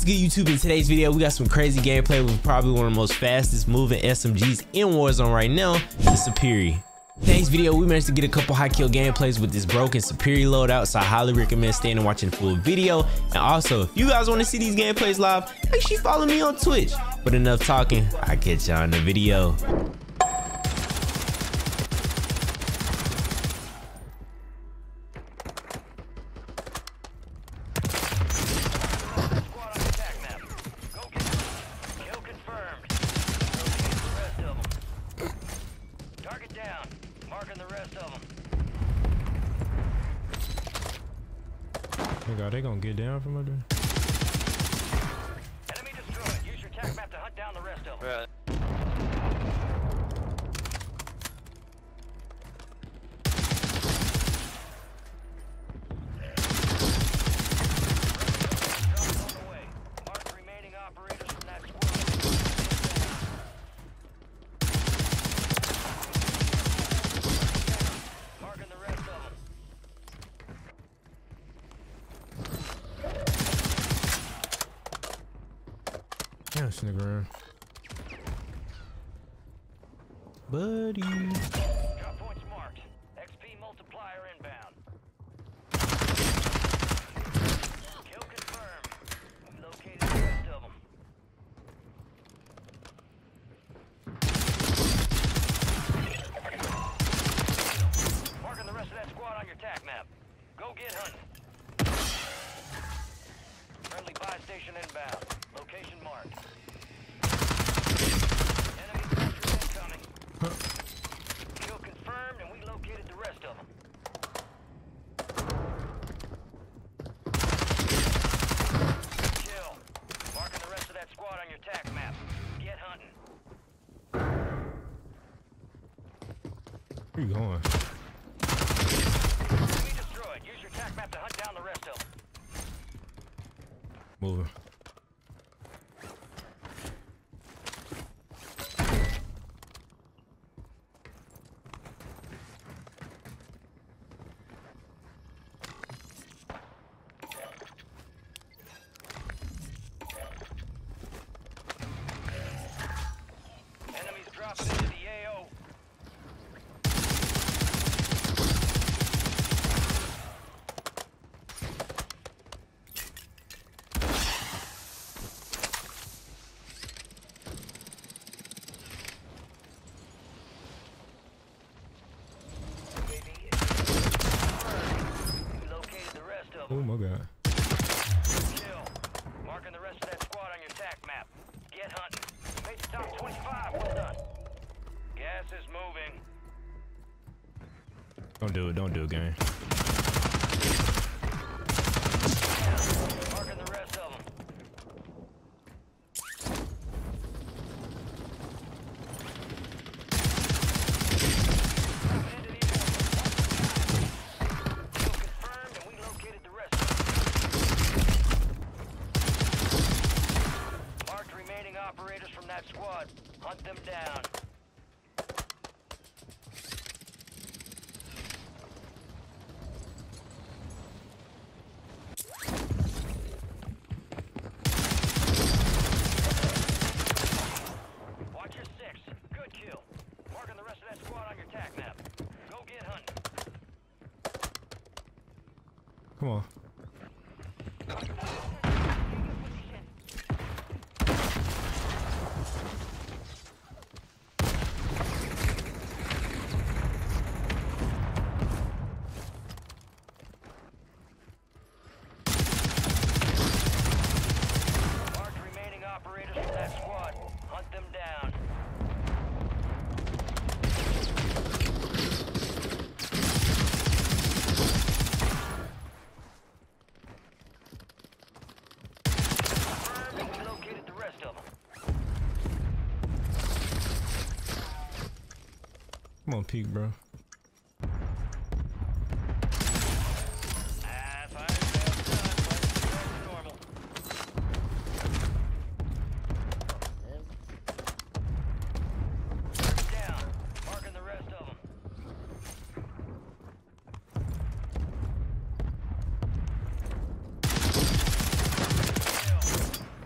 What's good, YouTube? In today's video, we got some crazy gameplay with probably one of the most fastest moving SMGs in Warzone right now, the Superi. Today's video, we managed to get a couple high kill gameplays with this broken Superi loadout, so I highly recommend staying and watching the full video. And also, if you guys want to see these gameplays live, make sure you follow me on Twitch. But enough talking, I'll catch y'all in the video. They gonna get down from under. Enemy destroyed. Use your attack map to hunt down the rest of them. Right. Mark remaining operators from that squad. Marking the rest of them. Yeah, sneak around. Buddy. Drop points marked. XP multiplier inbound. Kill confirmed. We located the rest of them. Marking the rest of that squad on your attack map. Go get hunting. Friendly buy station inbound. Location marked. Enemy soldiers incoming. Kill confirmed, and we located the rest of them. Kill. Marking the rest of that squad on your attack map. Get hunting. Where you going? Enemy destroyed. Use your attack map to hunt down the rest of them. Moving. Enemies dropping into the AO. Oh my god. Kill. Marking the rest of that squad on your attack map. Get hunting. Made the top 25. Well done. Gas is moving. Don't do it. Don't do it, gang. Marking the rest of them. Kill confirmed, and we located the rest of them. Marked remaining operators from that squad. Hunt them down. Watch your six. Good kill. Marking the rest of that squad on your attack map. Go get hunting. Come on. Marked remaining operators from that squad. Hunt them down. Confirmed, and we located the rest of them. Come on, peek, bro. Fire sales done. Back to normal. Down. Marking the rest of them. Kill.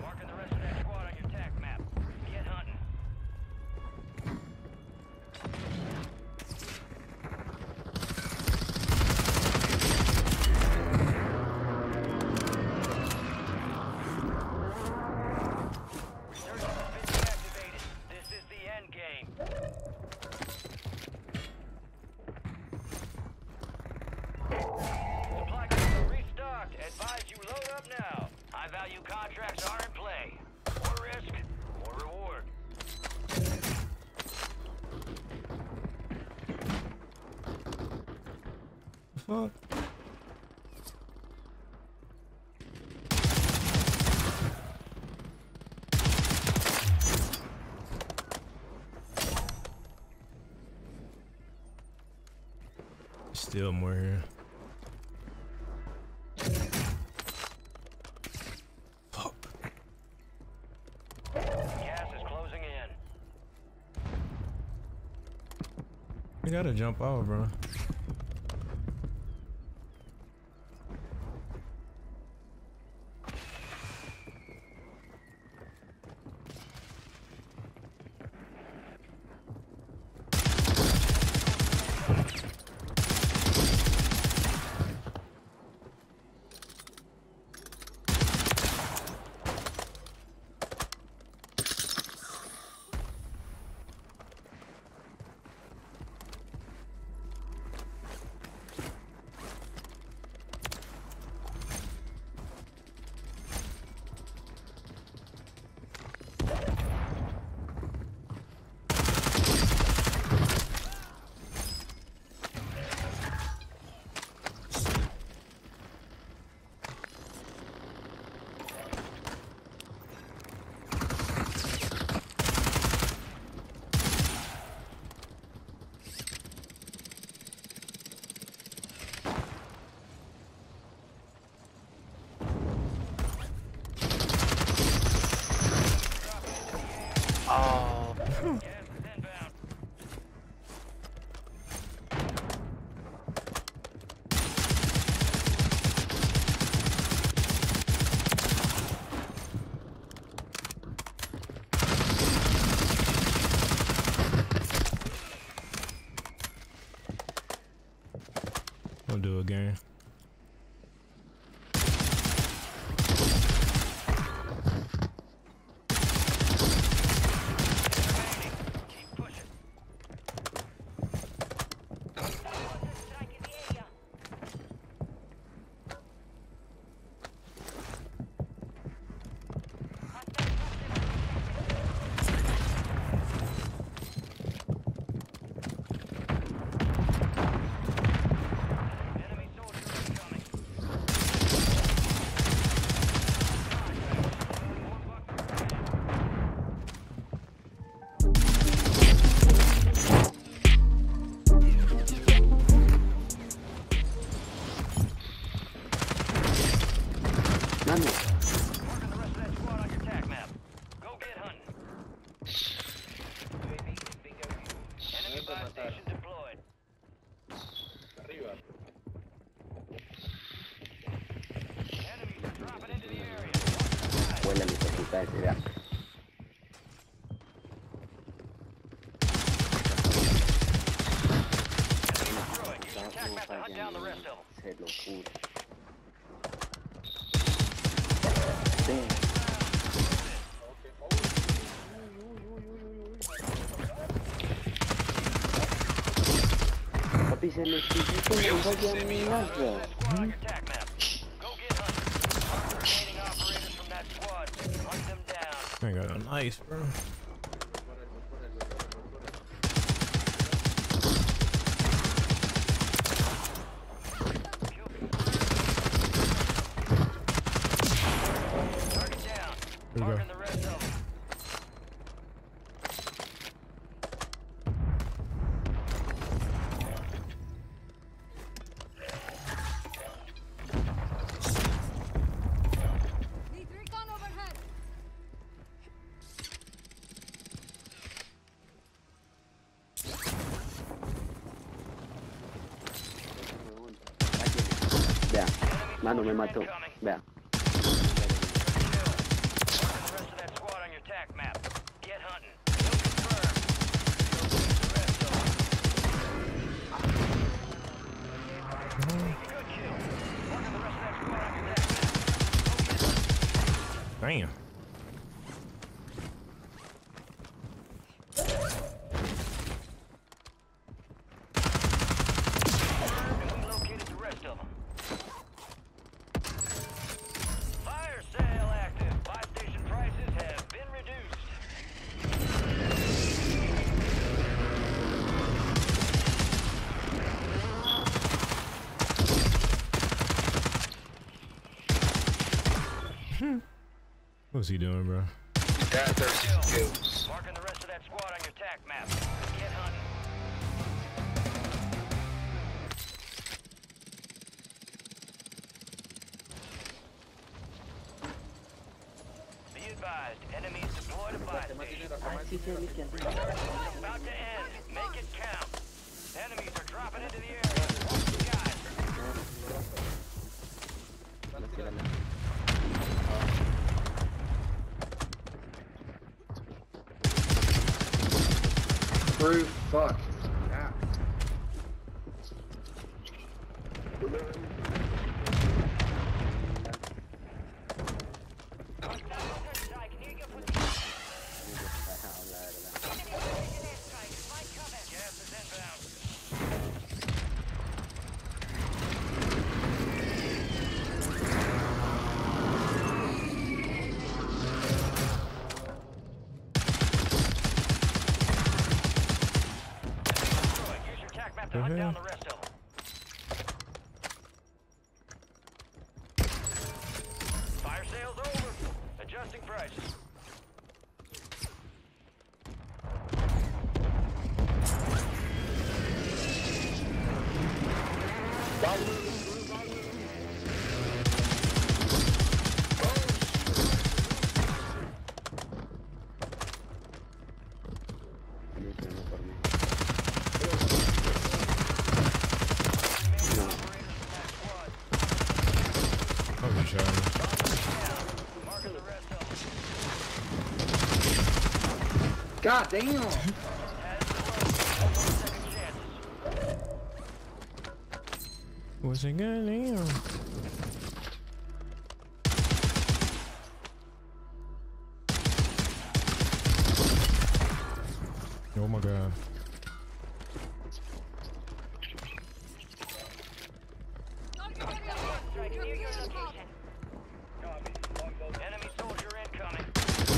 contracts are in play. More risk, more reward. Fuck. Still more here. Fuck. Gas is closing in. We gotta jump out, bro. Oh. Gas is inbound. We'll do it again. Keep pushing. Enemy soldier incoming. Mano, Marking the rest of that squad on your attack map. Go get hunting. Enemy buy station deployed. Enemies are dropping into the area. huele mi puta ese, vea. Destroyed. Use your attack map to hunt down the rest of them. Se lo juro. Damn. Papi, se lo estoy diciendo, no vaya nada. Squad on your attack map. Go get hunting. Mark the remaining operators from that squad. Hunt them down. I got a knife, bro. Target down. we go. Marking the rest of them. Need recon overhead. Vea, mano, me mató. Vea. Marking the rest of that squad on your attack map. Get hunting. Kill confirmed. The rest of them. Good kill. Marking the rest of that squad on your attack map. Damn. And we located the rest of them. Fire sale active. What's he doing, bro? Got 13 kills. Marking the rest of that squad on your tac map. Get hunting. Be advised, enemies deployed a buy station. Así que me quedo. About to end. Make it count. Enemies are dropping into the area. Watch the skies. Through. Fuck. Yeah. Gas is inbound. Use your tac map to hunt down the rest of them. Fire sales over. Adjusting prices. Oh, good shot. Marking the rest of them. God damn. Second chances. What's it going on? Oh my god. Enemy soldier incoming.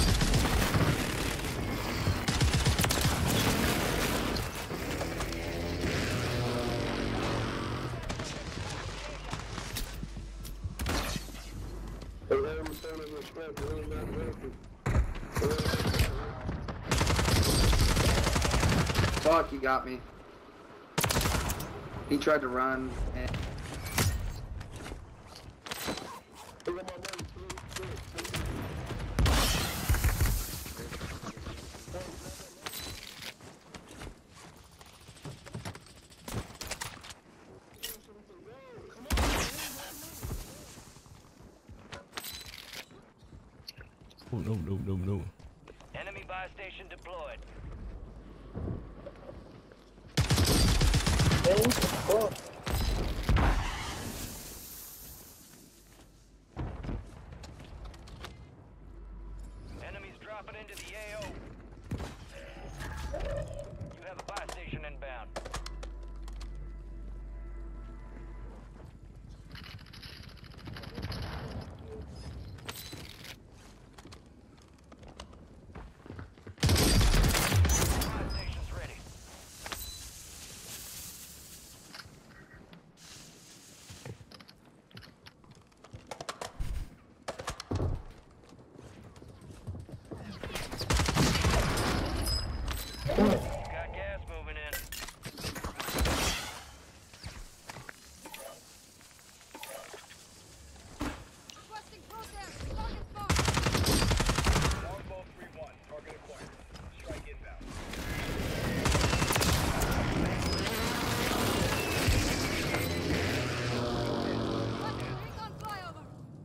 Fuck, he got me. He tried to run and Oh, no, no, no, no. Enemy buy station deployed. Enemies dropping into the AO. You have a buy station inbound. Buy station's ready. Got gas moving in. Requesting protest. Target spot. Longbow 3-1. Target acquired. Strike inbound. Recon flyover.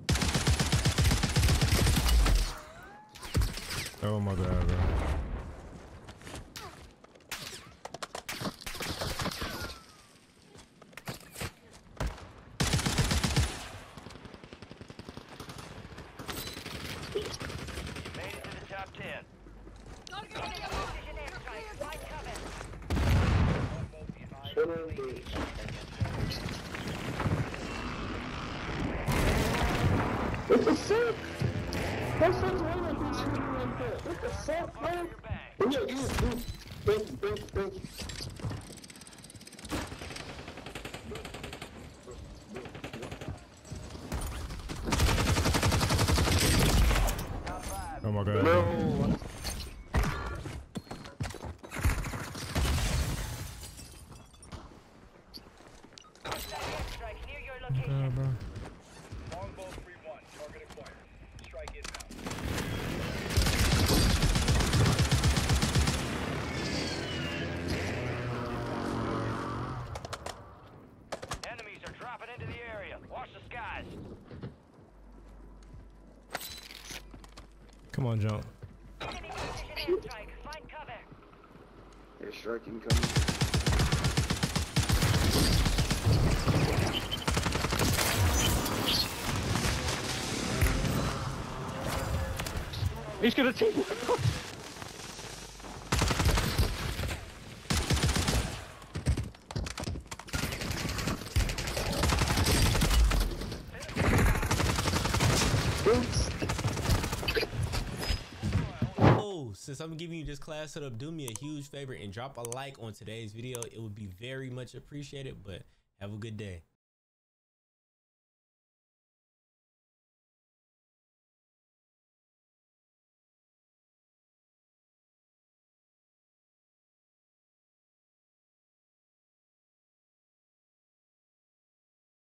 Oh my god, bro. You made it to the top 10. Target area marked. You're cleared by cover. What the fuck? How fucking wrong with this shit like that? What the fuck, man? Your bag. Yeah, dude. Thank you, thank you, thank you. Oh my god. No. Strike near your Oh, location. bro. Longbow 3-1. Target acquired. Strike inbound. Enemies are dropping into the area. Watch the skies. Come on, jump. Enemy precision airstrike. Find cover. They're striking coming. He's gonna take me. Oh, since I'm giving you this class setup, do me a huge favor and drop a like on today's video. It would be very much appreciated, but have a good day.